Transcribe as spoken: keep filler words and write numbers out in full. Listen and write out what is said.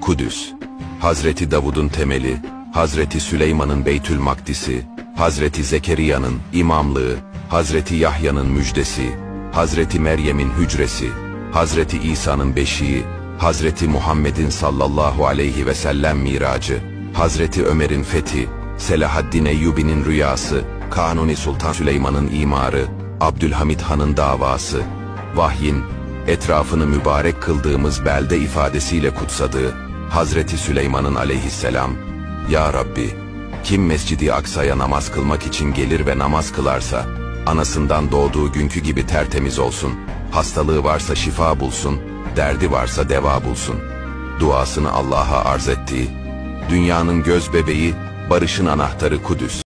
Kudüs, Hazreti Davud'un temeli, Hazreti Süleyman'ın Beytül Makdisi, Hazreti Zekeriya'nın imamlığı, Hazreti Yahya'nın müjdesi, Hazreti Meryem'in hücresi, Hazreti İsa'nın beşiği, Hazreti Muhammed'in sallallahu aleyhi ve sellem miracı, Hazreti Ömer'in fethi, Selahaddin Eyyubi'nin rüyası, Kanuni Sultan Süleyman'ın imarı, Abdülhamid Han'ın davası, vahyin, etrafını mübarek kıldığımız belde ifadesiyle kutsadığı, Hazreti Süleyman'ın aleyhisselam, Ya Rabbi, kim Mescid-i Aksa'ya namaz kılmak için gelir ve namaz kılarsa, anasından doğduğu günkü gibi tertemiz olsun, hastalığı varsa şifa bulsun, derdi varsa deva bulsun. Duasını Allah'a arz ettiği, dünyanın göz bebeği, barışın anahtarı Kudüs.